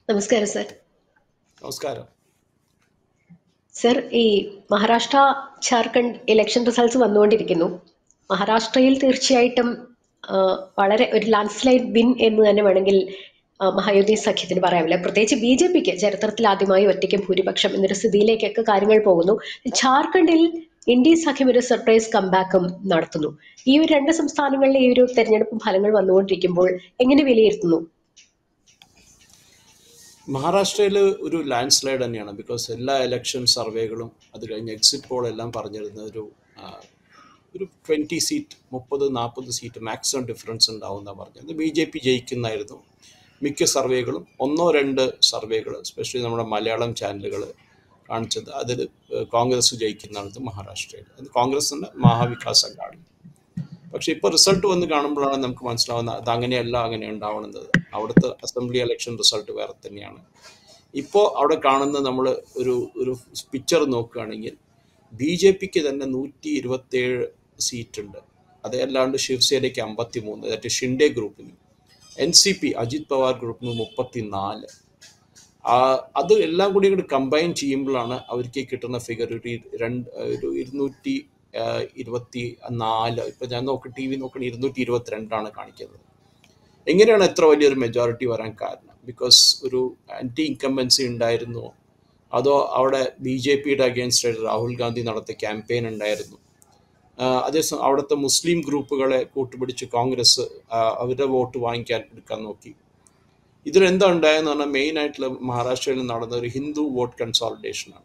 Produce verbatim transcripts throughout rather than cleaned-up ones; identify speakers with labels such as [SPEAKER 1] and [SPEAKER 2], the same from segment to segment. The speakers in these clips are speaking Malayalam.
[SPEAKER 1] നമസ്കാരം സർ.
[SPEAKER 2] നമസ്കാരം
[SPEAKER 1] സർ, ഈ മഹാരാഷ്ട്ര ജാർഖണ്ഡ് ഇലക്ഷൻ റിസൾട്ട്സ് വന്നുകൊണ്ടിരിക്കുന്നു. മഹാരാഷ്ട്രയിൽ തീർച്ചയായിട്ടും ആ, വളരെ ഒരു ലാൻഡ് സ്ലൈഡ് വിൻ എന്ന് തന്നെ വേണമെങ്കിൽ ആ, മഹായുതി സഖ്യത്തിന് പറയാമില്ല. പ്രത്യേകിച്ച് ബി ജെ പിക്ക് ചരിത്രത്തിൽ ആദ്യമായി ഒറ്റയ്ക്ക് ഭൂരിപക്ഷം എന്നൊരു സ്ഥിതിയിലേക്കൊക്കെ കാര്യങ്ങൾ പോകുന്നു. ജാർഖണ്ഡിൽ ഇന്ത്യ സഖ്യം ഒരു സർപ്രൈസ് കംബാക്കും നടത്തുന്നു. ഈ ഒരു രണ്ട് സംസ്ഥാനങ്ങളിലെ ഈ ഒരു തെരഞ്ഞെടുപ്പ് ഫലങ്ങൾ വന്നുകൊണ്ടിരിക്കുമ്പോൾ എങ്ങനെ വിലയിരുത്തുന്നു?
[SPEAKER 2] മഹാരാഷ്ട്രയിൽ ഒരു ലാൻഡ് സ്ലൈഡ് തന്നെയാണ്. ബിക്കോസ് എല്ലാ ഇലക്ഷൻ സർവേകളും അത് കഴിഞ്ഞ് എക്സിറ്റ് പോൾ എല്ലാം പറഞ്ഞിരുന്ന ഒരു ആ, ഒരു ട്വൻറ്റി സീറ്റ് മുപ്പത് നാൽപ്പത് സീറ്റ് മാക്സിമം ഡിഫറൻസ് ഉണ്ടാവും എന്നാണ് പറഞ്ഞത്. ബി ജെ പി ജയിക്കുന്നായിരുന്നു മിക്ക സർവേകളും. ഒന്നോ രണ്ട് സർവേകൾ എസ്പെഷ്യലി നമ്മുടെ മലയാളം ചാനലുകൾ കാണിച്ചത് അതിൽ കോൺഗ്രസ് ജയിക്കുന്നതാണ് മഹാരാഷ്ട്രയിൽ. അത് കോൺഗ്രസിൻ്റെ മഹാവികാസ് അഘാടി. പക്ഷെ ഇപ്പോൾ റിസൾട്ട് വന്ന് കാണുമ്പോഴാണ് നമുക്ക് മനസ്സിലാവുന്നത് അത് അങ്ങനെയല്ല, അങ്ങനെ ഉണ്ടാവുന്നത്. അവിടുത്തെ അസംബ്ലി ഇലക്ഷൻ റിസൾട്ട് വേറെ തന്നെയാണ്. ഇപ്പോൾ അവിടെ കാണുന്ന നമ്മൾ ഒരു ഒരു പിക്ചർ നോക്കുകയാണെങ്കിൽ ബി ജെ പിക്ക് തന്നെ നൂറ്റി ഇരുപത്തേഴ് സീറ്റുണ്ട്. അതല്ലാണ്ട് ശിവസേനയ്ക്ക് അമ്പത്തി മൂന്ന്, ദാറ്റ് ഷിൻഡെ ഗ്രൂപ്പിന്. N C P Ajit Pawar ഗ്രൂപ്പിന് മുപ്പത്തി നാല്. അത് എല്ലാം കൂടി കൂടി കമ്പൈൻ ചെയ്യുമ്പോഴാണ് അവർക്ക് കിട്ടുന്ന ഫിഗർ ഒരു രണ്ട് ഒരു ഇരുന്നൂറ്റി ഇരുപത്തി നാല്. ഇപ്പം ഞാൻ നോക്കി ടി വി നോക്കണ ഇരുന്നൂറ്റി ഇരുപത്തിരണ്ടാണ് കാണിക്കുന്നത്. എങ്ങനെയാണ് എത്ര വലിയൊരു മെജോറിറ്റി വരാൻ കാരണം? ബിക്കോസ് ഒരു ആൻറ്റി ഇൻകംബൻസി ഉണ്ടായിരുന്നു, അതോ അവിടെ ബി ജെ പിയുടെ അഗേൻസ്റ്റ് ആയിട്ട് രാഹുൽ ഗാന്ധി നടത്തിയ ക്യാമ്പയിൻ ഉണ്ടായിരുന്നു? അതേസമയം അവിടുത്തെ മുസ്ലിം ഗ്രൂപ്പുകളെ കൂട്ടുപിടിച്ച് കോൺഗ്രസ് അവരുടെ വോട്ട് വാങ്ങിക്കാൻ എടുക്കാൻ നോക്കി. ഇതിലെന്താ ഉണ്ടായെന്ന് പറഞ്ഞാൽ മെയിനായിട്ടുള്ള മഹാരാഷ്ട്രയിൽ നടന്ന ഒരു ഹിന്ദു വോട്ട് കൺസോളിഡേഷനാണ്.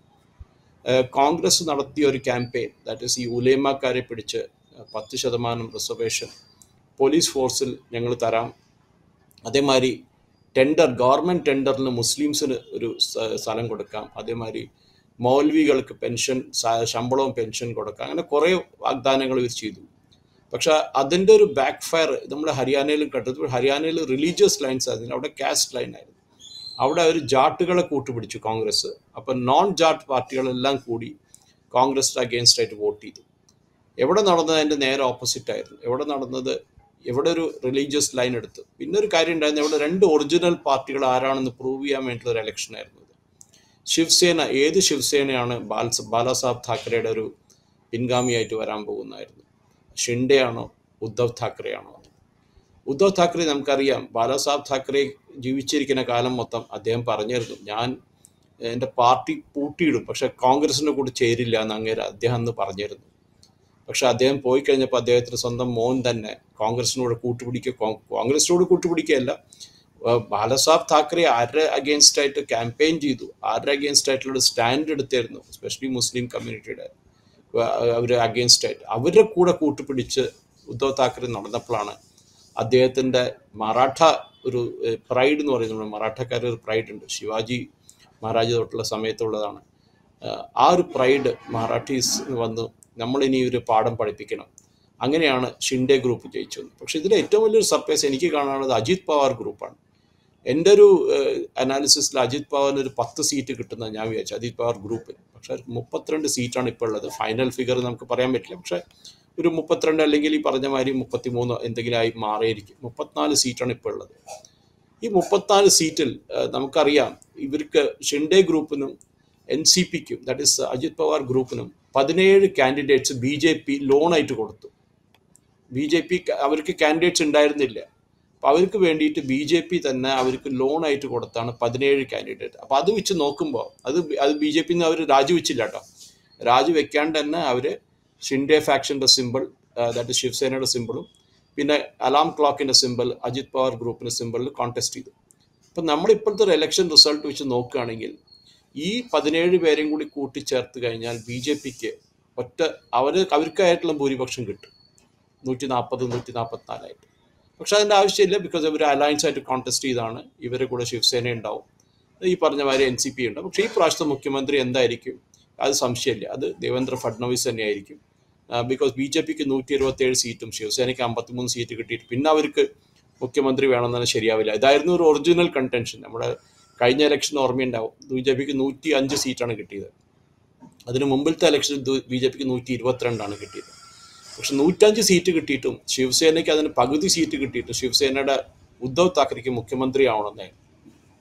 [SPEAKER 2] കോൺഗ്രസ് നടത്തിയ ഒരു ക്യാമ്പയിൻ, ദാറ്റ് ഈസ് ഈ ഉലേമാക്കാരെ പിടിച്ച് പത്ത് ശതമാനം റിസർവേഷൻ പോലീസ് ഫോഴ്സിൽ ഞങ്ങൾ തരാം, അതേമാതിരി ടെൻഡർ ഗവൺമെൻറ് ടെൻഡറിന് മുസ്ലിംസിന് ഒരു സ്ഥലം കൊടുക്കാം, അതേമാതിരി മൗലവികൾക്ക് പെൻഷൻ ശമ്പളവും പെൻഷൻ കൊടുക്കാം, അങ്ങനെ കുറേ വാഗ്ദാനങ്ങൾ ഇവർ ചെയ്തു. പക്ഷെ അതിൻ്റെ ഒരു ബാക്ക് ഫയർ നമ്മൾ ഹരിയാനയിലും കണ്ടത്. ഹരിയാനയിൽ റിലീജിയസ് ലൈൻസ് ആയിരുന്നു, അവിടെ കാസ്റ്റ് ലൈൻ ആയിരുന്നു. അവിടെ അവർ ജാട്ടുകളെ കൂട്ടുപിടിച്ചു കോൺഗ്രസ്. അപ്പം നോൺ ജാട്ട് പാർട്ടികളെല്ലാം കൂടി കോൺഗ്രസിന് അഗെയിൻസ്റ്റ് ആയിട്ട് വോട്ട് ചെയ്തു. എവിടെ നടന്നത് അതിൻ്റെ നേരെ ഓപ്പോസിറ്റ് ആയിരുന്നു. എവിടെ നടന്നത്, എവിടെ ഒരു റിലീജിയസ് ലൈൻ എടുത്ത്. പിന്നെ ഒരു കാര്യം ഉണ്ടായിരുന്നു, ഇവിടെ രണ്ട് ഒറിജിനൽ പാർട്ടികൾ ആരാണെന്ന് പ്രൂവ് ചെയ്യാൻ വേണ്ടിയിട്ടുള്ള ഒരു ഇലക്ഷൻ ആയിരുന്നു ഇത്. ശിവസേന, ഏത് ശിവസേനയാണ് ബാൽ ബാലാസാഹബ് താക്കറെയുടെ ഒരു പിൻഗാമിയായിട്ട് വരാൻ പോകുന്നതായിരുന്നു? ഷിൻഡെ ആണോ ഉദ്ധവ് താക്കറെ ആണോ? ഉദ്ധവ് താക്കറെ നമുക്കറിയാം, ബാലാസാഹബ് താക്കറെ ജീവിച്ചിരിക്കുന്ന കാലം മൊത്തം അദ്ദേഹം പറഞ്ഞിരുന്നു, ഞാൻ എൻ്റെ പാർട്ടി പൂട്ടിയിടും, പക്ഷെ കോൺഗ്രസിൻ്റെ കൂടെ ചേരില്ല എന്ന് അങ്ങേര് അദ്ദേഹം അന്ന് പറഞ്ഞിരുന്നു. പക്ഷെ അദ്ദേഹം പോയി കഴിഞ്ഞപ്പോൾ അദ്ദേഹത്തിന് സ്വന്തം മോൻ തന്നെ കോൺഗ്രസിനോട് കൂട്ടുപിടിക്കുക, കോൺഗ്രസിനോട് കൂട്ടുപിടിക്കുകയല്ല, ബാലാസാഹബ് താക്കറെ ആരുടെ അഗേൻസ്റ്റ് ആയിട്ട് ക്യാമ്പയിൻ ചെയ്തു, ആരുടെ അഗേൻസ്റ്റ് ആയിട്ടുള്ള സ്റ്റാൻഡ് എടുത്തായിരുന്നു, എസ്പെഷ്യലി മുസ്ലിം കമ്മ്യൂണിറ്റിയുടെ അവർ അഗേൻസ്റ്റ് ആയിട്ട് അവരുടെ കൂടെ കൂട്ടുപിടിച്ച് ഉദ്ധവ് താക്കറെ നടന്നപ്പോഴാണ് അദ്ദേഹത്തിൻ്റെ മറാഠ ഒരു പ്രൈഡ് എന്ന് പറയുന്നത്, മറാഠക്കാരുടെ ഒരു പ്രൈഡ് ഉണ്ട്, ശിവാജി മഹാരാജ് തൊട്ടുള്ള സമയത്തുള്ളതാണ്. ആ ഒരു പ്രൈഡ് മറാഠീസ് വന്നു, നമ്മളിനി ഒരു പാഠം പഠിപ്പിക്കണം. അങ്ങനെയാണ് ഷിൻഡെ ഗ്രൂപ്പ് ജയിച്ചത്. പക്ഷേ ഇതിൽ ഏറ്റവും വലിയൊരു സർപ്രൈസ് എനിക്ക് കാണാനുള്ളത് അജിത് പവാർ ഗ്രൂപ്പാണ്. എൻ്റെ ഒരു അനാലിസിസിൽ അജിത് പവാറിന് ഒരു പത്ത് സീറ്റ് കിട്ടുന്നത് ഞാൻ വിചാരിച്ചു, അജിത് പവാർ ഗ്രൂപ്പിന്. പക്ഷേ മുപ്പത്തിരണ്ട് സീറ്റാണ് ഇപ്പോൾ ഉള്ളത്. ഫൈനൽ ഫിഗർ നമുക്ക് പറയാൻ പറ്റില്ല, പക്ഷേ ഒരു മുപ്പത്തിരണ്ട് അല്ലെങ്കിൽ ഈ പറഞ്ഞ മാതിരി മുപ്പത്തി മൂന്ന് എന്തെങ്കിലും ആയി മാറിയിരിക്കും. മുപ്പത്തിനാല് സീറ്റാണ് ഇപ്പോൾ ഉള്ളത്. ഈ മുപ്പത്തിനാല് സീറ്റിൽ നമുക്കറിയാം ഇവർക്ക് ഷിൻഡെ ഗ്രൂപ്പിനും എൻ സി പിക്കും, ദാറ്റ് ഈസ് അജിത് പവാർ ഗ്രൂപ്പിനും പതിനേഴ് കാൻഡിഡേറ്റ്സ് ബി ജെ പി ലോണായിട്ട് കൊടുത്തു. ബി ജെ പി അവർക്ക് കാൻഡിഡേറ്റ്സ് ഉണ്ടായിരുന്നില്ല, അപ്പോൾ അവർക്ക് വേണ്ടിയിട്ട് ബി ജെ പി തന്നെ അവർക്ക് ലോണായിട്ട് കൊടുത്താണ് പതിനേഴ് കാൻഡിഡേറ്റ്. അപ്പോൾ അത് വെച്ച് നോക്കുമ്പോൾ അത് അത് ബി ജെ പിന്ന് അവർ രാജിവെച്ചില്ല കേട്ടോ. രാജിവെക്കാണ്ട് തന്നെ അവർ ഷിൻഡെ ഫാക്ഷൻ്റെ സിമ്പിൾ, ദാറ്റ് ശിവസേനയുടെ സിമ്പിളും പിന്നെ അലാം ക്ലോക്കിൻ്റെ സിമ്പിൾ അജിത് പവാർ ഗ്രൂപ്പിൻ്റെ സിമ്പിളിൽ കോൺടെസ്റ്റ് ചെയ്തു. അപ്പം നമ്മളിപ്പോഴത്തെ ഒരു ഇലക്ഷൻ റിസൾട്ട് വെച്ച് നോക്കുകയാണെങ്കിൽ ഈ പതിനേഴ് പേരെയും കൂടി കൂട്ടിച്ചേർത്ത് കഴിഞ്ഞാൽ ബി ജെ പിക്ക് ഒറ്റ അവർ അവർക്കായിട്ടുള്ള ഭൂരിപക്ഷം കിട്ടും, നൂറ്റി നാൽപ്പത് നൂറ്റി നാൽപ്പത്തിനാലായിട്ട്. പക്ഷെ അതിൻ്റെ ആവശ്യമില്ല, ബിക്കോസ് ഇവർ അലയൻസ് ആയിട്ട് കോൺടെസ്റ്റ് ചെയ്താണ്. ഇവരുടെ കൂടെ ശിവസേന ഉണ്ടാവും, ഈ പറഞ്ഞ മാതിരി എൻ സി പി ഉണ്ടാവും. പക്ഷേ ഈ പ്രാവശ്യത്തെ മുഖ്യമന്ത്രി എന്തായിരിക്കും അത് സംശയമില്ല, അത് ദേവേന്ദ്ര ഫഡ്നവിസ് തന്നെയായിരിക്കും. ബിക്കോസ് ബി ജെ പിക്ക് നൂറ്റി ഇരുപത്തേഴ് സീറ്റും ശിവസേനയ്ക്ക് അമ്പത്തിമൂന്ന് സീറ്റ് കിട്ടിയിട്ട് പിന്നെ അവർക്ക് മുഖ്യമന്ത്രി വേണമെന്ന് ശരിയാവില്ല. ഇതായിരുന്നു ഒരു ഒറിജിനൽ കണ്ടൻഷൻ. നമ്മുടെ കഴിഞ്ഞ ഇലക്ഷൻ ഓർമ്മയുണ്ടാവും, ബി ജെ പിക്ക് നൂറ്റി അഞ്ച് സീറ്റാണ് കിട്ടിയത്. അതിന് മുമ്പിലത്തെ ഇലക്ഷൻ ബി ജെ പിക്ക് നൂറ്റി ഇരുപത്തിരണ്ടാണ് കിട്ടിയത്. പക്ഷെ നൂറ്റഞ്ച് സീറ്റ് കിട്ടിയിട്ടും ശിവസേനയ്ക്ക് അതിന് പകുതി സീറ്റ് കിട്ടിയിട്ടും ശിവസേനയുടെ ഉദ്ധവ് താക്കറെക്ക് മുഖ്യമന്ത്രി ആവണമെന്നായിരുന്നു.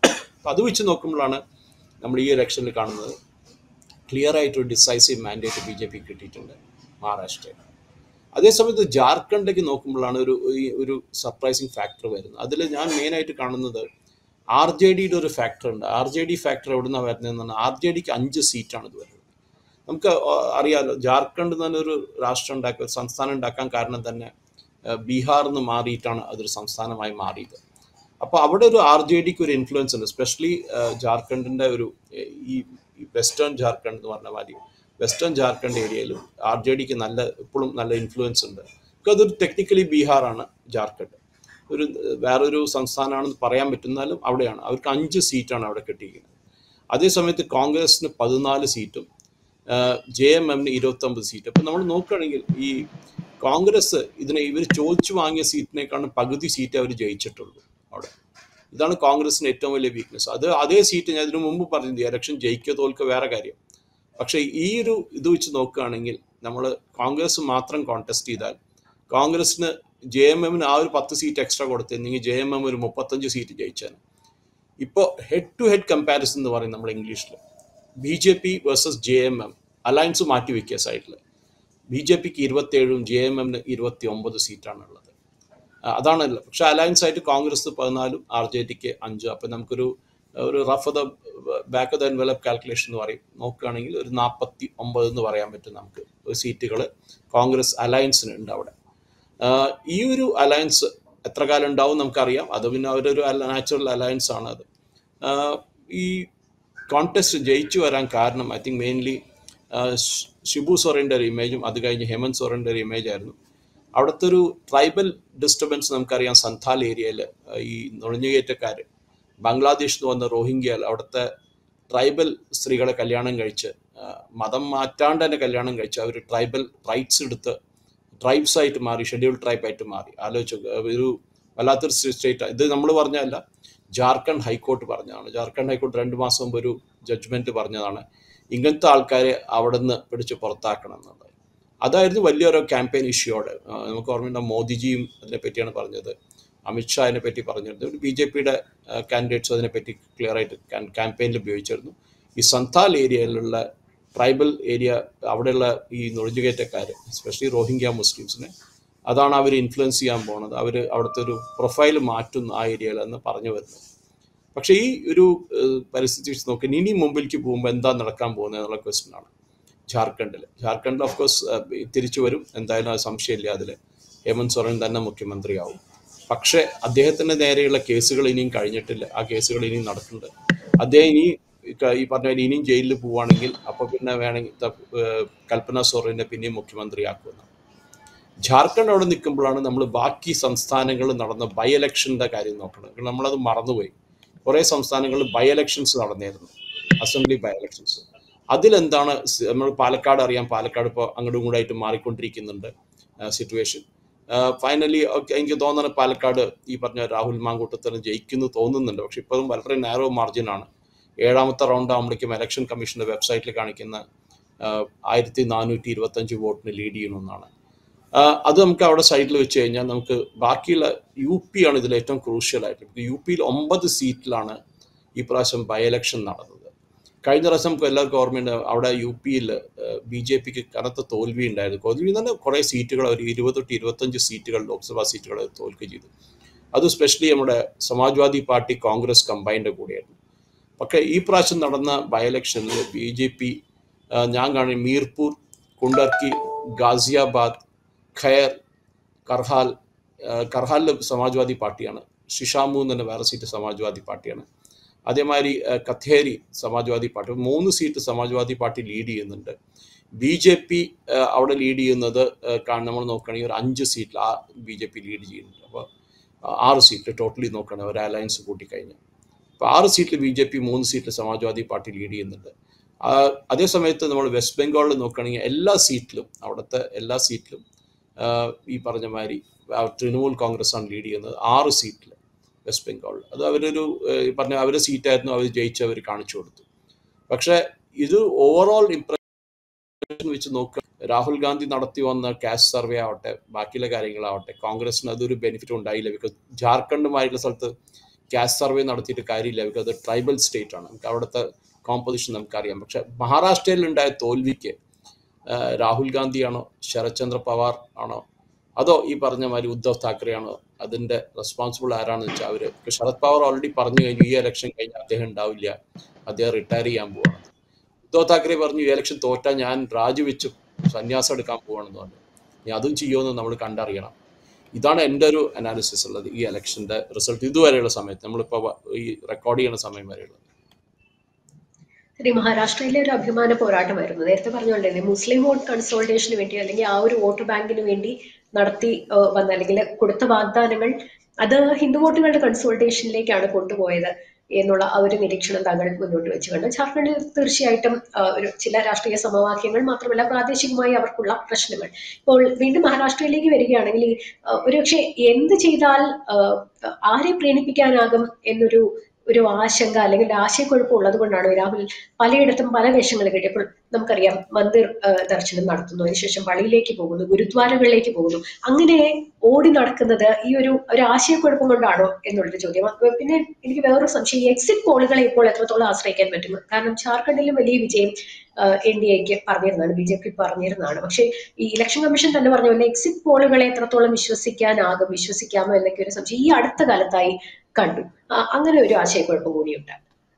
[SPEAKER 2] അപ്പോൾ അത് വെച്ച് നോക്കുമ്പോഴാണ് നമ്മൾ ഈ ഇലക്ഷനിൽ കാണുന്നത് ക്ലിയർ ആയിട്ടൊരു decisive mandate B J P കിട്ടിയിട്ടുണ്ട് മഹാരാഷ്ട്രയിൽ. അതേസമയത്ത് ജാർഖണ്ഡിലേക്ക് നോക്കുമ്പോഴാണ് ഒരു ഒരു സർപ്രൈസിങ് ഫാക്ടർ വരുന്നത്. അതിൽ ഞാൻ മെയിനായിട്ട് കാണുന്നത് ആർ ജെ ഡിയുടെ ഒരു ഫാക്ടർ ഉണ്ട്. ആർ ജെ ഡി ഫാക്ടർ എവിടെ നിന്നാണ് വരുന്നതെന്ന് പറഞ്ഞാൽ ആർ ജെ ഡിക്ക് അഞ്ച് സീറ്റാണ് ഇത് വരുന്നത്. നമുക്ക് അറിയാമല്ലോ, ജാർഖണ്ഡ് തന്നെ ഒരു രാഷ്ട്രം ഉണ്ടാക്കുക സംസ്ഥാനം ഉണ്ടാക്കാൻ കാരണം തന്നെ ബീഹാറിൽ നിന്ന് മാറിയിട്ടാണ് അതൊരു സംസ്ഥാനമായി മാറിയത്. അപ്പോൾ അവിടെ ഒരു ആർ ജെ ഡിക്ക് ഒരു ഇൻഫ്ലുവൻസ് ഉണ്ട്, എസ്പെഷ്യലി ജാർഖണ്ഡിൻ്റെ ഒരു ഈ വെസ്റ്റേൺ ജാർഖണ്ഡ് എന്ന് പറഞ്ഞ മാതിരി വെസ്റ്റേൺ ജാർഖണ്ഡ് ഏരിയയിലും ആർ ജെ ഡിക്ക് നല്ല ഇപ്പോഴും നല്ല ഇൻഫ്ലുവൻസ് ഉണ്ട്. അതൊരു ടെക്നിക്കലി ബീഹാറാണ് ജാർഖണ്ഡ്, ഒരു വേറൊരു സംസ്ഥാനമാണെന്ന് പറയാൻ പറ്റുന്നാലും അവിടെയാണ്. അവർക്ക് അഞ്ച് സീറ്റാണ് അവിടെ കിട്ടിയിരിക്കുന്നത്. അതേസമയത്ത് കോൺഗ്രസിന് പതിനാല് സീറ്റും ജെ എം എമ്മിന് ഇരുപത്തൊമ്പത് സീറ്റ്. അപ്പം നമ്മൾ നോക്കുകയാണെങ്കിൽ ഈ കോൺഗ്രസ് ഇതിനെ ഇവർ ചോദിച്ചു വാങ്ങിയ സീറ്റിനേക്കാളും പകുതി സീറ്റ് അവർ ജയിച്ചിട്ടുള്ളൂ അവിടെ. ഇതാണ് കോൺഗ്രസിന് ഏറ്റവും വലിയ വീക്ക്നെസ്. അത് അതേ സീറ്റ് ഞാൻ ഇതിനു മുമ്പ് പറഞ്ഞത് ഇലക്ഷൻ ജയിക്കുക തോൽക്കുക വേറെ കാര്യം. പക്ഷേ ഈ ഒരു ഇത് വെച്ച് നോക്കുകയാണെങ്കിൽ നമ്മൾ കോൺഗ്രസ് മാത്രം കോൺടെസ്റ്റ് ചെയ്താൽ കോൺഗ്രസിന് ജെ എം എമ്മിന് ആ ഒരു പത്ത് സീറ്റ് എക്സ്ട്രാ കൊടുത്തിരുന്നെങ്കിൽ ജെ എം എം ഒരു മുപ്പത്തഞ്ച് സീറ്റ് ജയിച്ചാണ്. ഇപ്പോൾ ഹെഡ് ടു ഹെഡ് കമ്പാരിസൺ എന്ന് പറയും നമ്മൾ ഇംഗ്ലീഷിൽ, B J P versus J M M alliance മാറ്റി വയ്ക്കുക സൈഡിൽ. ബി ജെ പിക്ക് ഇരുപത്തേഴും ജെ എം എമ്മിന് ഇരുപത്തി ഒമ്പത് സീറ്റാണുള്ളത്. അതാണല്ലോ. പക്ഷേ അലയൻസ് ആയിട്ട് കോൺഗ്രസ് പതിനാലും ആർ ജെ ഡിക്ക് അഞ്ചും. അപ്പം നമുക്കൊരു ഒരു rough the back of the envelope calculation എന്ന് പറയും, നോക്കുകയാണെങ്കിൽ ഒരു നാൽപ്പത്തി ഒമ്പത് എന്ന് പറയാൻ പറ്റും നമുക്ക് സീറ്റുകൾ കോൺഗ്രസ് അലയൻസിന് ഉണ്ട് അവിടെ. ഈ ഒരു അലയൻസ് എത്ര കാലം ഉണ്ടാവും നമുക്കറിയാം. അത് പിന്നെ അവരൊരു നാച്ചുറൽ അലയൻസ് ആണ്. അത് ഈ കോൺടെസ്റ്റ് ജയിച്ചു വരാൻ കാരണം ഐ തിങ്ക് മെയിൻലി ഷിബു സോറൻ്റെ ഒരു ഇമേജും അത് കഴിഞ്ഞ് ഹേമന്ത് സോറൻ്റെ ഒരു ഇമേജ് ആയിരുന്നു. അവിടുത്തെ ഒരു ട്രൈബൽ ഡിസ്റ്റർബൻസ് നമുക്കറിയാം. സന്താൽ ഏരിയയിൽ ഈ നുഴഞ്ഞുകയറ്റക്കാർ ബംഗ്ലാദേശിൽ നിന്ന് വന്ന റോഹിംഗ്യകൾ അവിടുത്തെ ട്രൈബൽ സ്ത്രീകളെ കല്യാണം കഴിച്ച് മതം മാറ്റാണ്ട് തന്നെ കല്യാണം കഴിച്ച് അവർ ട്രൈബൽ റൈറ്റ്സ് എടുത്ത് ട്രൈബ്സായിട്ട് മാറി, ഷെഡ്യൂൾഡ് ട്രൈബായിട്ട് മാറി. ആലോചിച്ചു, ഒരു വല്ലാത്തൊരു സ്റ്റേറ്റ്. ഇത് നമ്മൾ പറഞ്ഞതല്ല, ജാർഖണ്ഡ് ഹൈക്കോർട്ട് പറഞ്ഞതാണ്. ജാർഖണ്ഡ് ഹൈക്കോർട്ട് രണ്ട് മാസം മുമ്പ് ഒരു ജഡ്ജ്മെൻറ്റ് പറഞ്ഞതാണ് ഇങ്ങനത്തെ ആൾക്കാരെ അവിടെ നിന്ന് പിടിച്ച് പുറത്താക്കണം എന്നുള്ളത്. അതായിരുന്നു വലിയൊരു ക്യാമ്പയിൻ ഇഷ്യൂയോടെ. നമുക്ക് ഓർമ്മയുണ്ട, മോദിജിയും അതിനെപ്പറ്റിയാണ് പറഞ്ഞത്, അമിത്ഷാ അതിനെപ്പറ്റി പറഞ്ഞിരുന്നു, ബി ജെ പിയുടെ കാൻഡിഡേറ്റ്സ് അതിനെപ്പറ്റി ക്ലിയർ ആയിട്ട് ക്യാമ്പയിനിൽ ഉപയോഗിച്ചിരുന്നു. ഈ സന്താൽ ഏരിയയിലുള്ള ട്രൈബൽ ഏരിയ അവിടെയുള്ള ഈ നുഴഞ്ഞുകയറ്റക്കാർ, എസ്പെഷ്യലി റോഹിംഗ്യ മുസ്ലിംസിനെ, അതാണ് അവർ ഇൻഫ്ലുവൻസ് ചെയ്യാൻ പോകുന്നത്. അവർ അവിടുത്തെ ഒരു പ്രൊഫൈൽ മാറ്റുന്നു ആ ഏരിയയിലെന്ന് പറഞ്ഞു വരുന്നത്. പക്ഷേ ഈ ഒരു പരിസ്ഥിതി വെച്ച് നോക്കി ഇനി മുമ്പിലേക്ക് പോകുമ്പോൾ എന്താ നടക്കാൻ പോകുന്നത് എന്നുള്ള ക്വസ്റ്റ്യൻ ആണ് ജാർഖണ്ഡിൽ. ജാർഖണ്ഡിൽ ഓഫ് കോഴ്സ് തിരിച്ചു വരും എന്തായാലും, അത് സംശയമില്ല. അതിൽ ഹേമന്ത് സോറൻ തന്നെ മുഖ്യമന്ത്രിയാവും. പക്ഷേ അദ്ദേഹത്തിൻ്റെ നേരെയുള്ള കേസുകൾ ഇനിയും കഴിഞ്ഞിട്ടില്ല. ആ കേസുകൾ ഇനിയും നടക്കുന്നുണ്ട്. അദ്ദേഹം ഇനി ഈ പറഞ്ഞ ഇനിയും ജയിലിൽ പോവുകയാണെങ്കിൽ അപ്പോൾ പിന്നെ വേണമെങ്കിൽ കൽപ്പന സോറനെ പിന്നെയും മുഖ്യമന്ത്രിയാക്കുമെന്ന്. ജാർഖണ്ഡ് അവിടെ നിൽക്കുമ്പോഴാണ് നമ്മൾ ബാക്കി സംസ്ഥാനങ്ങളിൽ നടന്ന ബൈ ഇലക്ഷൻ്റെ കാര്യം നോക്കുന്നത്. നമ്മളത് മറന്നുപോയി. കുറേ സംസ്ഥാനങ്ങളിൽ ബൈ ഇലക്ഷൻസ് നടന്നിരുന്നു, അസംബ്ലി ബൈ ഇലക്ഷൻസ്. അതിലെന്താണ് നമ്മൾ പാലക്കാട് അറിയാം, പാലക്കാട് ഇപ്പോൾ അങ്ങോട്ടും ഇങ്ങോട്ടായിട്ട് മാറിക്കൊണ്ടിരിക്കുന്നുണ്ട് സിറ്റുവേഷൻ. ഫൈനലി എനിക്ക് തോന്നുന്നത് പാലക്കാട് ഈ പറഞ്ഞ രാഹുൽ മാങ്കൂട്ടത്തിന് ജയിക്കുന്നു തോന്നുന്നുണ്ട്. പക്ഷെ ഇപ്പോഴും വളരെ നാരോ മാർജിനാണ്. ഏഴാമത്തെ റൗണ്ട് ആകുമ്പോഴേക്കും ഇലക്ഷൻ കമ്മീഷൻ്റെ വെബ്സൈറ്റിൽ കാണിക്കുന്ന ആയിരത്തി നാനൂറ്റി ഇരുപത്തഞ്ച് വോട്ടിന് ലീഡ് ചെയ്യണമെന്നാണ്. അത് നമുക്ക് അവിടെ സൈഡിൽ വെച്ച് കഴിഞ്ഞാൽ നമുക്ക് ബാക്കിയുള്ള യു പി ആണ് ഇതിൽ ഏറ്റവും ക്രൂഷ്യലായിട്ട്. യു പിയിൽ ഒമ്പത് സീറ്റിലാണ് ഈ പ്രാവശ്യം ബൈ ഇലക്ഷൻ നടന്നത്. കഴിഞ്ഞ പ്രാവശ്യം നമുക്ക് എല്ലാവർക്കും ഓർമ്മയുണ്ട്, അവിടെ യു പിയിൽ ബി ജെ പിക്ക് കനത്ത തോൽവി ഉണ്ടായിരുന്നു. തോൽവി തന്നെ കുറേ സീറ്റുകൾ, ഒരു ഇരുപത് തൊട്ട് ഇരുപത്തഞ്ച് സീറ്റുകൾ ലോക്സഭാ സീറ്റുകൾ തോൽക്കുകയും ചെയ്തു. അത് സ്പെഷ്യലി നമ്മുടെ സമാജ്വാദി പാർട്ടി കോൺഗ്രസ് കമ്പൈൻ്റെ കൂടെയായിരുന്നു. പക്ഷേ ഈ പ്രാവശ്യം നടന്ന ബൈ ഇലക്ഷനിൽ ബി ജെ പി ഞാൻ കാണും മീർപൂർ, കുണ്ടർക്കി, ഗാസിയാബാദ്, ഖയർ, കർഹാൽ. കർഹാലിൽ സമാജ്വാദി പാർട്ടിയാണ്. ഷിഷാമു എന്ന് വേറെ സീറ്റ് സമാജ്വാദി പാർട്ടിയാണ്. അതേമാതിരി കഥേരി സമാജ്വാദി പാർട്ടി, മൂന്ന് സീറ്റ് സമാജ്വാദി പാർട്ടി ലീഡ് ചെയ്യുന്നുണ്ട്. ബി ജെ പി അവിടെ ലീഡ് ചെയ്യുന്നത് നമ്മൾ നോക്കുകയാണെങ്കിൽ ഒരു അഞ്ച് സീറ്റിൽ ആ ബി ജെ പി ലീഡ് ചെയ്യുന്നുണ്ട്. അപ്പോൾ ആറ് സീറ്റിൽ ടോട്ടലി നോക്കുകയാണെങ്കിൽ ഒരു അലയൻസ് കൂട്ടിക്കഴിഞ്ഞ് അപ്പോൾ ആറ് സീറ്റിൽ ബി ജെ പി, മൂന്ന് സീറ്റിൽ സമാജ്വാദി പാർട്ടി ലീഡ് ചെയ്യുന്നുണ്ട്. അതേ സമയത്ത് നമ്മൾ വെസ്റ്റ് ബംഗാളിൽ നോക്കുകയാണെങ്കിൽ എല്ലാ സീറ്റിലും അവിടുത്തെ എല്ലാ സീറ്റിലും ഈ പറഞ്ഞ മാതിരി തൃണമൂൽ കോൺഗ്രസ് ആണ് ലീഡ് ചെയ്യുന്നത്. ആറ് സീറ്റിൽ വെസ്റ്റ് ബംഗാളിൽ അത് അവരൊരു പറഞ്ഞ അവരുടെ സീറ്റായിരുന്നു, അവർ ജയിച്ച് അവർ കാണിച്ചു കൊടുത്തു. പക്ഷേ ഇത് ഓവറോൾ ഇംപ്രഷൻ വെച്ച് നോക്കുക, രാഹുൽ ഗാന്ധി നടത്തി വന്ന കാസ്റ്റ് സർവേ ആവട്ടെ ബാക്കിയുള്ള കാര്യങ്ങളാവട്ടെ, കോൺഗ്രസിന് അതൊരു ബെനിഫിറ്റ് ഉണ്ടായില്ല. ബിക്കോസ് ജാർഖണ്ഡുമായിട്ടുള്ള സ്ഥലത്ത് കാസ്റ്റ് സർവേ നടത്തിയിട്ട് കാര്യമില്ല, ബിക്കോസ് അത് ട്രൈബൽ സ്റ്റേറ്റ് ആണ്, നമുക്ക് അവിടുത്തെ കോമ്പോസിഷൻ നമുക്കറിയാം. പക്ഷെ മഹാരാഷ്ട്രയിലുണ്ടായ തോൽവിക്ക് രാഹുൽ ഗാന്ധിയാണോ ശരത് ചന്ദ്ര പവാർ ആണോ അതോ ഈ പറഞ്ഞ മാതിരി ഉദ്ധവ് താക്കറെ ആണോ അതിൻ്റെ റെസ്പോൺസിബിൾ ആരാണെന്ന് വെച്ചാൽ അവർ ശരത് പവാർ ഓൾറെഡി പറഞ്ഞു കഴിഞ്ഞു ഈ ഇലക്ഷൻ കഴിഞ്ഞാൽ അദ്ദേഹം ഉണ്ടാവില്ല, അദ്ദേഹം റിട്ടയർ ചെയ്യാൻ പോവാണെന്ന്. ഉദ്ധവ് താക്കറെ പറഞ്ഞു ഈ ഇലക്ഷൻ തോറ്റാൽ ഞാൻ രാജിവെച്ച് സന്യാസം എടുക്കാൻ പോവാണെന്ന് പറഞ്ഞു. ഇനി അതും ചെയ്യുമെന്ന് നമ്മൾ കണ്ടറിയണം. ഇതാണ് എൻ്റെ ഒരു അനാലിസിസ് ഉള്ളത് ഈ ഇലക്ഷൻ്റെ റിസൾട്ട് ഇതുവരെയുള്ള സമയത്ത്, നമ്മളിപ്പോൾ ഈ റെക്കോർഡ് ചെയ്യുന്ന സമയം വരെയുള്ളത്.
[SPEAKER 1] ശരി, മഹാരാഷ്ട്രയിലെ ഒരു അഭിമാന പോരാട്ടമായിരുന്നു. നേരത്തെ പറഞ്ഞുകൊണ്ടേ മുസ്ലിം വോട്ട് കൺസോൾട്ടേഷന് വേണ്ടി അല്ലെങ്കിൽ ആ ഒരു വോട്ട് ബാങ്കിന് വേണ്ടി നടത്തി വന്ന അല്ലെങ്കിൽ കൊടുത്ത വാഗ്ദാനങ്ങൾ അത് ഹിന്ദു വോട്ടുകളുടെ കൺസോൾട്ടേഷനിലേക്കാണ് കൊണ്ടുപോയത് എന്നുള്ള ആ ഒരു നിരീക്ഷണം താങ്കൾ മുന്നോട്ട് വെച്ചുകൊണ്ട് ജാർഖണ്ഡിൽ തീർച്ചയായിട്ടും ഒരു ചില രാഷ്ട്രീയ സമവാക്യങ്ങൾ മാത്രമല്ല പ്രാദേശികമായി അവർക്കുള്ള പ്രശ്നങ്ങൾ. ഇപ്പോൾ വീണ്ടും മഹാരാഷ്ട്രയിലേക്ക് വരികയാണെങ്കിൽ ഒരുപക്ഷെ എന്ത് ചെയ്താൽ ആരെ പ്രീണിപ്പിക്കാനാകും എന്നൊരു ഒരു ആശങ്ക അല്ലെങ്കിൽ ആശയക്കുഴപ്പം ഉള്ളത് കൊണ്ടാണ് രാഹുൽ പലയിടത്തും പല വേഷങ്ങൾ കിട്ടിയപ്പോൾ നമുക്കറിയാം മന്ദിർ ദർശനം നടത്തുന്നു, അതിനുശേഷം പള്ളിയിലേക്ക് പോകുന്നു, ഗുരുദ്വാരകളിലേക്ക് പോകുന്നു, അങ്ങനെ ഓടി നടക്കുന്നത് ഈ ഒരു ഒരു ആശയക്കുഴപ്പം കൊണ്ടാണോ എന്നുള്ളൊരു ചോദ്യം. പിന്നെ എനിക്ക് വേറൊരു സംശയം, ഈ എക്സിറ്റ് പോളുകളെ ഇപ്പോൾ എത്രത്തോളം ആശ്രയിക്കാൻ പറ്റും? കാരണം ജാർഖണ്ഡിലും വലിയ വിജയം എൻ ഡി എക്ക് പറഞ്ഞിരുന്നതാണ്, ബി ജെ പി പറഞ്ഞിരുന്നതാണ്. പക്ഷേ ഈ ഇലക്ഷൻ കമ്മീഷൻ തന്നെ പറഞ്ഞ പോലെ എക്സിറ്റ് പോളുകളെ എത്രത്തോളം വിശ്വസിക്കാനാകും, വിശ്വസിക്കാമോ എന്നൊക്കെ ഒരു സംശയം ഈ അടുത്ത കാലത്തായി കണ്ടു. അങ്ങനെ ഒരു ആശയക്കുഴപ്പം കൂടിയുണ്ട്.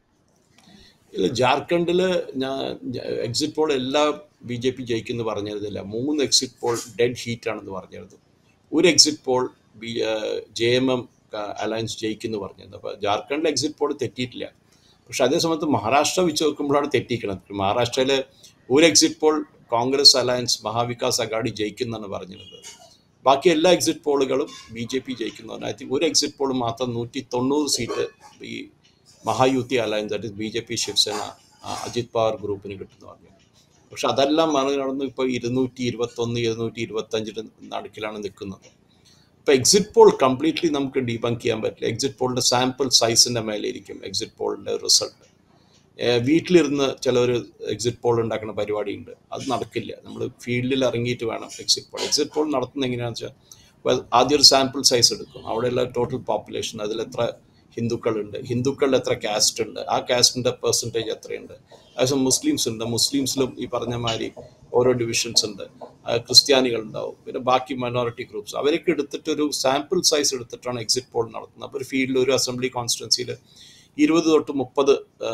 [SPEAKER 2] ഇല്ല, ജാർഖണ്ഡിൽ ഞാൻ എക്സിറ്റ് പോൾ എല്ലാ ബി ജെ പി ജയിക്കുമെന്ന് പറഞ്ഞിരുന്നില്ല. മൂന്ന് എക്സിറ്റ് പോൾ ഡെഡ് ഹീറ്റ് ആണെന്ന് പറഞ്ഞിരുന്നു. ഒരു exit poll B J M M alliance ജയിക്കുമെന്ന് പറഞ്ഞിരുന്നു. അപ്പോൾ ജാർഖണ്ഡിൽ എക്സിറ്റ് പോൾ തെറ്റിയിട്ടില്ല. പക്ഷെ അതേ സമയത്ത് മഹാരാഷ്ട്ര വെച്ച് നോക്കുമ്പോഴാണ് തെറ്റിക്കുന്നത്. മഹാരാഷ്ട്രയിൽ ഒരു exit poll Congress alliance Maha Vikas Aghadi ജയിക്കുമെന്നാണ് പറഞ്ഞിരുന്നത്. ബാക്കി എല്ലാ എക്സിറ്റ് പോളുകളും ബി ജെ പി ജയിക്കുന്നതാണ്. ഐ തിങ്ക് ഒരു എക്സിറ്റ് പോൾ മാത്രം നൂറ്റി തൊണ്ണൂറ് സീറ്റ് ഈ Mahayuti alliance, that is B J P, Shiv Sena, Ajit Pawar ഗ്രൂപ്പിന് കിട്ടുമെന്ന് പറഞ്ഞു. പക്ഷെ അതെല്ലാം മറികടന്ന് ഇപ്പോൾ ഇരുന്നൂറ്റി ഇരുപത്തൊന്ന് ഇരുന്നൂറ്റി ഇരുപത്തഞ്ചിന് നടുക്കിലാണ് നിൽക്കുന്നത്. ഇപ്പോൾ എക്സിറ്റ് പോൾ കംപ്ലീറ്റ്ലി നമുക്ക് ഡീബങ്ക് ചെയ്യാൻ പറ്റില്ല. എക്സിറ്റ് പോളിൻ്റെ സാമ്പിൾ സൈസിൻ്റെ മേലെ ഇരിക്കും എക്സിറ്റ് പോളിൻ്റെ റിസൾട്ട്. വീട്ടിലിരുന്ന് ചിലവർ എക്സിറ്റ് പോൾ ഉണ്ടാക്കുന്ന പരിപാടിയുണ്ട്, അത് നടക്കില്ല. നമ്മൾ ഫീൽഡിൽ ഇറങ്ങിയിട്ട് വേണം എക്സിറ്റ് പോൾ. എക്സിറ്റ് പോൾ നടത്തുന്നത് എങ്ങനെയാണെന്ന് വെച്ചാൽ ആദ്യം ഒരു സാമ്പിൾ സൈസ് എടുക്കും, അവിടെയുള്ള ടോട്ടൽ പോപ്പുലേഷൻ, അതിലെത്ര ഹിന്ദുക്കളുണ്ട്, ഹിന്ദുക്കളിൽ എത്ര കാസ്റ്റ് ഉണ്ട്, ആ കാസ്റ്റിൻ്റെ പെർസെൻറ്റേജ് എത്രയുണ്ട്, അതേസമയം മുസ്ലിംസ് ഉണ്ട്, മുസ്ലിംസിലും ഈ പറഞ്ഞ മാതിരി ഓരോ ഡിവിഷൻസ് ഉണ്ട്, ക്രിസ്ത്യാനികളുണ്ടാവും, പിന്നെ ബാക്കി മൈനോറിറ്റി ഗ്രൂപ്പ്സ്, അവരൊക്കെ എടുത്തിട്ടൊരു സാമ്പിൾ സൈസ് എടുത്തിട്ടാണ് എക്സിറ്റ് പോൾ നടത്തുന്നത്. അപ്പോൾ ഒരു ഫീൽഡിൽ ഒരു അസംബ്ലി കോൺസ്റ്റിറ്റ്യുവൻസിയിൽ ഇരുപത് തൊട്ട് മുപ്പത്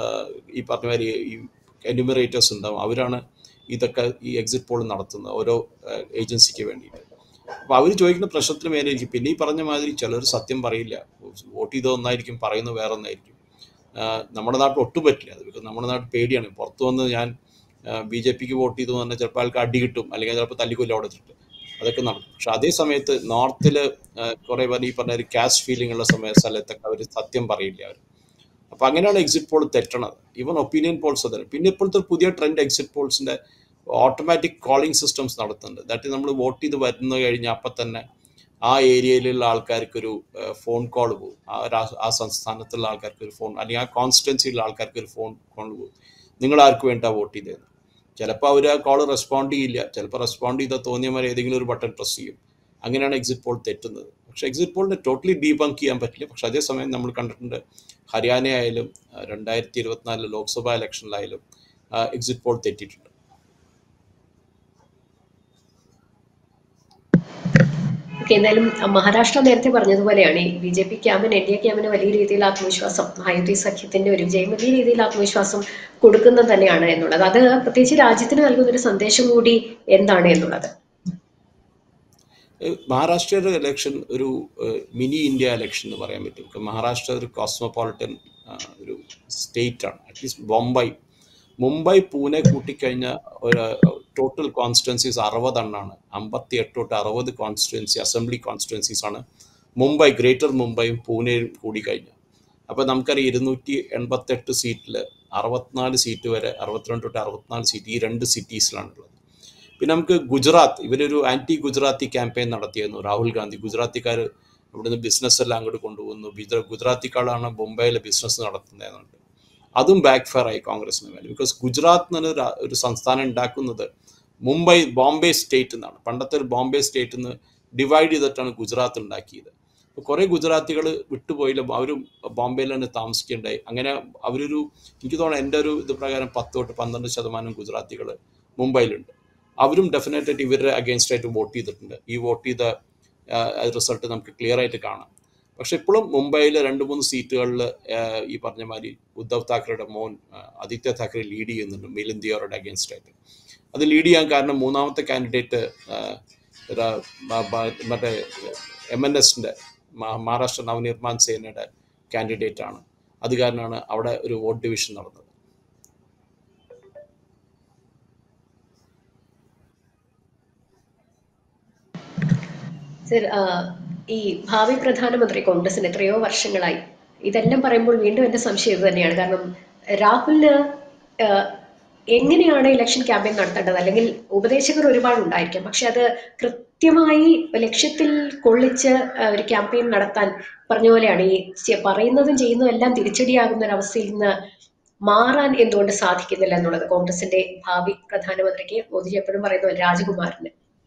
[SPEAKER 2] ഈ പറഞ്ഞ മാതിരി ഈ എന്യൂമറേറ്റേഴ്സ് ഉണ്ടാവും, അവരാണ് ഇതൊക്കെ ഈ എക്സിറ്റ് പോൾ നടത്തുന്നത് ഓരോ ഏജൻസിക്ക് വേണ്ടിയിട്ട്. അപ്പോൾ അവർ ചോദിക്കുന്ന പ്രശ്നത്തിന് മേലെയിരിക്കും. പിന്നെ ഈ പറഞ്ഞ മാതിരി ചിലർ സത്യം പറയില്ല, വോട്ട് ചെയ്ത ഒന്നായിരിക്കും, പറയുന്നത് വേറെ ഒന്നായിരിക്കും. നമ്മുടെ നാട്ടിൽ ഒട്ടും പറ്റില്ല അത്, ബിക്കോസ് നമ്മുടെ നാട്ടിൽ പേടിയാണ്. പുറത്ത് വന്ന് ഞാൻ ബി ജെ പിക്ക് വോട്ട് ചെയ്തു പറഞ്ഞാൽ ചിലപ്പോൾ ആൾക്ക് അടി കിട്ടും, അല്ലെങ്കിൽ ചിലപ്പോൾ തല്ലിക്കൊല്ലം അവിടെ ഇട്ടിട്ട് അതൊക്കെ നടക്കും. പക്ഷെ അതേ സമയത്ത് നോർത്തിൽ കുറേ പേർ ഈ പറഞ്ഞ ഒരു കാസ്റ്റ് ഫീലിംഗ് ഉള്ള സമയ സ്ഥലത്തൊക്കെ അവർ സത്യം പറയില്ല അവർ. അപ്പോൾ അങ്ങനെയാണ് എക്സിറ്റ് പോൾ തെറ്റണത്. ഈവൻ ഒപ്പീനിയൻ പോൾസ് തന്നെ. പിന്നെ ഇപ്പോഴത്തെ പുതിയ ട്രെൻഡ് എക്സിറ്റ് പോൾസിൻ്റെ ഓട്ടോമാറ്റിക് കോളിംഗ് സിസ്റ്റംസ് നടത്തുന്നുണ്ട്. ദാറ്റ് നമ്മൾ വോട്ട് ചെയ്ത് വരുന്ന കഴിഞ്ഞാൽ അപ്പം തന്നെ ആ ഏരിയയിലുള്ള ആൾക്കാർക്കൊരു ഫോൺ കോൾ പോകും, ആ ആ സംസ്ഥാനത്തുള്ള ആൾക്കാർക്ക് ഒരു ഫോൺ, അല്ലെങ്കിൽ ആ കോൺസ്റ്റിറ്റ്യുവൻസിയിലുള്ള ആൾക്കാർക്ക് ഒരു ഫോൺ കോൾ പോകും, നിങ്ങൾ ആർക്ക് വേണ്ടിയാണ് വോട്ട് ചെയ്തതെന്ന്. ചിലപ്പോൾ അവർ ആ കോൾ റെസ്പോണ്ട് ചെയ്യില്ല, ചിലപ്പോൾ റെസ്പോണ്ട് ചെയ്താൽ തോന്നിയമാരെ ഏതെങ്കിലും ഒരു ബട്ടൺ പ്രസ് ചെയ്യും. അങ്ങനെയാണ് എക്സിറ്റ് പോൾ തെറ്റുന്നത്. പക്ഷേ എക്സിറ്റ് പോളിനെ ടോട്ടലി ഡീബങ്ക് ചെയ്യാൻ പറ്റില്ല. പക്ഷെ അതേസമയം നമ്മൾ കണ്ടിട്ടുണ്ട് ഹരിയാന ആയാലും രണ്ടായിരത്തി ഇരുപത്തിനാലിലെ ലോക്സഭാ ഇലക്ഷനിലായാലും എക്സിറ്റ് പോൾ തെറ്റിയിട്ടുണ്ട്.
[SPEAKER 1] ഓക്കെ, എന്തായാലും മഹാരാഷ്ട്ര നേരത്തെ പറഞ്ഞതുപോലെയാണ് ഈ ബി ജെ പി ക്യാമ്പിന് എൻ ഡി എ ക്യാമ്പിന് വലിയ രീതിയിൽ ആത്മവിശ്വാസം, മഹായുതി സഖ്യത്തിന്റെ ഒരു വിജയം വലിയ രീതിയിൽ ആത്മവിശ്വാസം കൊടുക്കുന്നത് തന്നെയാണ് എന്നുള്ളത്. അത് പ്രത്യേകിച്ച് രാജ്യത്തിന് നൽകുന്ന ഒരു സന്ദേശം കൂടി എന്താണ് എന്നുള്ളത്.
[SPEAKER 2] മഹാരാഷ്ട്രയുടെ ഇലക്ഷൻ ഒരു മിനി ഇന്ത്യ ഇലക്ഷൻ എന്ന് പറയാൻ പറ്റും. മഹാരാഷ്ട്ര ഒരു കോസ്മോപോളിറ്റൻ ഒരു സ്റ്റേറ്റ് ആണ്. അറ്റ്ലീസ്റ്റ് ബോംബെ, മുംബൈ, പൂനെ കൂട്ടിക്കഴിഞ്ഞ ഒരു ടോട്ടൽ കോൺസ്റ്റിറ്റ്യുവൻസീസ് അറുപതെണ്ണാണ്. അമ്പത്തി എട്ട് തൊട്ട് അറുപത് കോൺസ്റ്റിറ്റ്യുവൻസി അസംബ്ലി കോൺസ്റ്റിറ്റ്യുവൻസീസ് ആണ് മുംബൈ, ഗ്രേറ്റർ മുംബൈയും പൂനെയും കൂടിക്കഴിഞ്ഞു. അപ്പോൾ നമുക്കറിയാം ഇരുന്നൂറ്റി എൺപത്തെട്ട് സീറ്റിൽ അറുപത്തിനാല് സീറ്റ് വരെ, അറുപത്തിരണ്ട് തൊട്ട് അറുപത്തിനാല് സീറ്റ് ഈ രണ്ട് സിറ്റീസിലാണുള്ളത്. പിന്നെ നമുക്ക് ഗുജറാത്ത്, ഇവരൊരു ആൻറ്റി ഗുജറാത്തി ക്യാമ്പയിൻ നടത്തിയിരുന്നു രാഹുൽ ഗാന്ധി. ഗുജറാത്തിക്കാർ ഇവിടുന്ന് ബിസിനസ് എല്ലാം അങ്ങോട്ട് കൊണ്ടുപോകുന്നു, ഗുജറാത്തിക്കാളാണ് മുംബൈയിലെ ബിസിനസ് നടത്തുന്നതെന്നുണ്ട്. അതും ബാക്ക് ഫയർ ആയി കോൺഗ്രസിന് മേലെ. ബിക്കോസ് ഗുജറാത്ത് എന്നൊരു ഒരു സംസ്ഥാനം ഉണ്ടാക്കുന്നത് മുംബൈ, ബോംബെ സ്റ്റേറ്റ് എന്നാണ്. പണ്ടത്തെ ഒരു ബോംബെ സ്റ്റേറ്റിൽ നിന്ന് ഡിവൈഡ് ചെയ്തിട്ടാണ് ഗുജറാത്ത് ഉണ്ടാക്കിയത്. ഇപ്പോൾ കുറേ ഗുജറാത്തികൾ വിട്ടുപോയില്ല, അവരും ബോംബെയിൽ തന്നെ താമസിക്കേണ്ടായി. അങ്ങനെ അവരൊരു, എനിക്ക് തോന്നുന്നു എൻ്റെ ഒരു ഇത് പ്രകാരം പത്ത് തൊട്ട് പന്ത്രണ്ട് ശതമാനം ഗുജറാത്തികൾ മുംബൈയിലുണ്ട്. അവരും ഡെഫിനറ്റായിട്ട് ഇവരുടെ അഗെയിൻസ്റ്റ് ആയിട്ട് വോട്ട് ചെയ്തിട്ടുണ്ട്. ഈ വോട്ട് ചെയ്ത റിസൾട്ട് നമുക്ക് ക്ലിയർ ആയിട്ട് കാണാം. പക്ഷെ ഇപ്പോഴും മുംബൈയിലെ രണ്ട് മൂന്ന് സീറ്റുകളിൽ ഈ പറഞ്ഞ മാതിരി ഉദ്ധവ് താക്കറെയുടെ മോൻ ആദിത്യ താക്കറെ ലീഡ് ചെയ്യുന്നുണ്ട് മിലിന്ദിയോറുടെ അഗെയിൻസ്റ്റ് ആയിട്ട്. അത് ലീഡ് ചെയ്യാൻ കാരണം മൂന്നാമത്തെ കാൻഡിഡേറ്റ് മറ്റേ എം എൻ എസിൻ്റെ മഹാരാഷ്ട്ര നവനിർമ്മാൺ സേനയുടെ കാൻഡിഡേറ്റ് ആണ്. അത് കാരണമാണ് അവിടെ ഒരു വോട്ട് ഡിവിഷൻ നടന്നത്.
[SPEAKER 1] സർ, ഈ ഭാവി പ്രധാനമന്ത്രി കോൺഗ്രസിന് എത്രയോ വർഷങ്ങളായി ഇതെല്ലാം പറയുമ്പോൾ വീണ്ടും എൻ്റെ സംശയം ഇത് തന്നെയാണ്. കാരണം രാഹുലിന് എങ്ങനെയാണ് ഇലക്ഷൻ ക്യാമ്പയിൻ നടത്തേണ്ടത്, അല്ലെങ്കിൽ ഉപദേശകർ ഒരുപാട് ഉണ്ടായിരിക്കാം, പക്ഷെ അത് കൃത്യമായി ലക്ഷ്യത്തിൽ കൊള്ളിച്ച് ഒരു ക്യാമ്പയിൻ നടത്താൻ പറഞ്ഞ പോലെയാണ് ഈ പറയുന്നതും ചെയ്യുന്നതും എല്ലാം തിരിച്ചടിയാകുന്ന ഒരു അവസ്ഥയിൽ നിന്ന് മാറാൻ എന്തുകൊണ്ട് സാധിക്കുന്നില്ല എന്നുള്ളത് കോൺഗ്രസിന്റെ ഭാവി പ്രധാനമന്ത്രിക്ക്, മോദിജി എപ്പോഴും പറയുന്ന രാജകുമാരന്.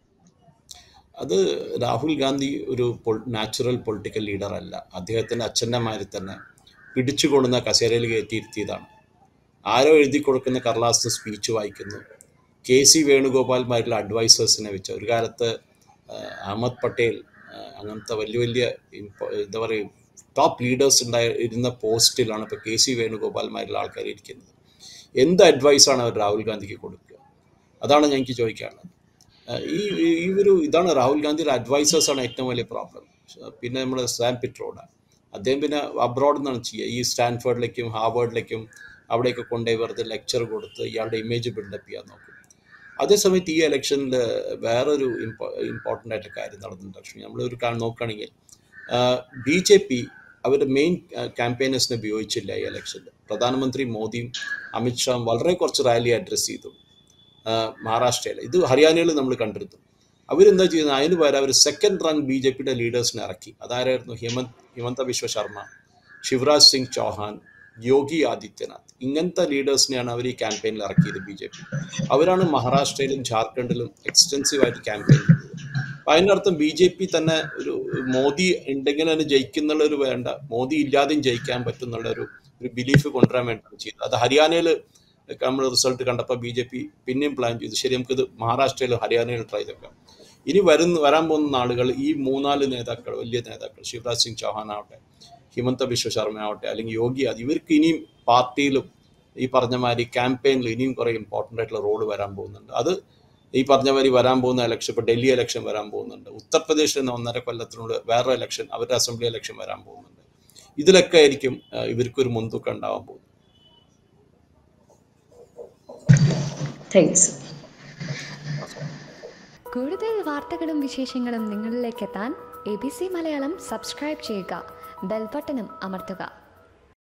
[SPEAKER 2] അത് രാഹുൽ ഗാന്ധി ഒരു നാച്ചുറൽ പൊളിറ്റിക്കൽ ലീഡർ അല്ല. അദ്ദേഹത്തിൻ്റെ അച്ഛൻ്റെ മാതിരി തന്നെ പിടിച്ചു കൊണ്ടുന്ന കസേരയിൽ കയറ്റിയിരുത്തിയതാണ്. ആരോ എഴുതി കൊടുക്കുന്ന കർലാസ് സ്പീച്ച് വായിക്കുന്നു. കെ സി വേണുഗോപാൽമാരുള്ള അഡ്വൈസേഴ്സിനെ വെച്ച് ഒരു കാലത്ത് അഹമ്മദ് പട്ടേൽ അങ്ങനത്തെ വലിയ വലിയ എന്താ പറയുക ടോപ്പ് ലീഡേഴ്സ് ഉണ്ടായി ഇരുന്ന പോസ്റ്റിലാണ് ഇപ്പോൾ കെ സി വേണുഗോപാൽമാരുള്ള ആൾക്കാർ ഇരിക്കുന്നത്. എന്ത് അഡ്വൈസാണ് അവർ രാഹുൽ ഗാന്ധിക്ക് കൊടുക്കുക? അതാണ് ഞങ്ങൾക്ക് ചോദിക്കാനുള്ളത്. ഈ ഈ ഒരു ഇതാണ് രാഹുൽ ഗാന്ധിയുടെ അഡ്വൈസേഴ്സാണ് ഏറ്റവും വലിയ പ്രോബ്ലം. പിന്നെ നമ്മുടെ സാം പിട്രോഡ, അദ്ദേഹം പിന്നെ അബ്രോഡ് നിന്നാണ് ചെയ്യുക. ഈ സ്റ്റാൻഫോർഡിലേക്കും ഹാർവേർഡിലേക്കും അവിടെയൊക്കെ കൊണ്ടുപോയി വെറുതെ ലെക്ചർ കൊടുത്ത് ഇയാളുടെ ഇമേജ് ബിൽഡപ്പ് ചെയ്യാൻ നോക്കും. അതേസമയത്ത് ഈ ഇലക്ഷനിൽ വേറൊരു ഇമ്പോ ഇമ്പോർട്ടൻ്റ് ആയിട്ട് കാര്യം നടന്നിട്ടുണ്ട്. പക്ഷേ നമ്മളൊരു നോക്കുകയാണെങ്കിൽ ബി ജെ പി അവരുടെ മെയിൻ ക്യാമ്പയിനേഴ്സിനെ ഉപയോഗിച്ചില്ല ഈ ഇലക്ഷനിൽ. പ്രധാനമന്ത്രി മോദിയും അമിത്ഷായും വളരെ കുറച്ച് റാലി അഡ്രസ്സ് ചെയ്തു മഹാരാഷ്ട്രയിൽ. ഇത് ഹരിയാനയിൽ നമ്മൾ കണ്ടിരുന്നു. അവരെന്താ ചെയ്യുന്നത്? അതിന് പകരം അവർ സെക്കൻഡ് റൺ ബി ജെ പിയുടെ ലീഡേഴ്സിനെ ഇറക്കി. അതാരായിരുന്നു? ഹിമന്ത് ഹിമന്ത ബിശ്വ ശർമ്മ, ശിവരാജ് സിംഗ് ചൗഹാൻ, യോഗി ആദിത്യനാഥ്. ഇങ്ങനത്തെ ലീഡേഴ്സിനെയാണ് അവർ ഈ ക്യാമ്പയിനിൽ ഇറക്കിയത് ബി ജെ പി. അവരാണ് മഹാരാഷ്ട്രയിലും ജാർഖണ്ഡിലും എക്സ്റ്റെൻസീവായിട്ട് ക്യാമ്പയിൻ ചെയ്തത്. അപ്പം അതിനർത്ഥം ബി ജെ പി തന്നെ ഒരു മോദി ഉണ്ടെങ്കിൽ തന്നെ ജയിക്കുന്നുള്ളൊരു വേണ്ട, മോദി ഇല്ലാതെയും ജയിക്കാൻ പറ്റുന്നുള്ളൊരു ഒരു ബിലീഫ് കൊണ്ടുവരാൻ വേണ്ടിയാണ് ചെയ്തത്. അത് ഹരിയാനയിൽ നമ്മൾ റിസൾട്ട് കണ്ടപ്പോൾ ബി ജെ പി പിന്നെയും പ്ലാൻ ചെയ്തു, ശരി നമുക്കിത് മഹാരാഷ്ട്രയിലും ഹരിയാനയിലും ട്രൈ ചെയ്തേക്കാം. ഇനി വരുന്ന വരാൻ പോകുന്ന നാളുകൾ ഈ മൂന്നാല് നേതാക്കൾ, വലിയ നേതാക്കൾ, ശിവരാജ് സിംഗ് ചൗഹാൻ ആവട്ടെ, ഹിമന്ത ബിശ്വ ശർമ്മ ആവട്ടെ, അല്ലെങ്കിൽ യോഗി ആദി, ഇവർക്ക് ഇനിയും പാർട്ടിയിലും ഈ പറഞ്ഞ മാതിരി ക്യാമ്പയിനിലും ഇനിയും കുറേ ഇമ്പോർട്ടൻ്റ് ആയിട്ടുള്ള റോള് വരാൻ പോകുന്നുണ്ട്. അത് ഈ പറഞ്ഞ മാതിരി വരാൻ പോകുന്ന ഇലക്ഷൻ, ഇപ്പോൾ ഡൽഹി ഇലക്ഷൻ വരാൻ പോകുന്നുണ്ട്, ഉത്തർപ്രദേശിൽ നിന്ന് ഒന്നര കൊല്ലത്തിനുള്ളിൽ വേറെ ഇലക്ഷൻ, അവരുടെ അസംബ്ലി ഇലക്ഷൻ വരാൻ പോകുന്നുണ്ട്. ഇതിലൊക്കെ ആയിരിക്കും ഇവർക്കൊരു മുൻതൂക്കം ഉണ്ടാവാൻ പോകുന്നത്.
[SPEAKER 3] കൂടുതൽ വാർത്തകളും വിശേഷങ്ങളും നിങ്ങളിലേക്ക് എത്താൻ A B C Malayalam subscribe ചെയ്യുക, ബെൽ ബട്ടണും അമർത്തുക.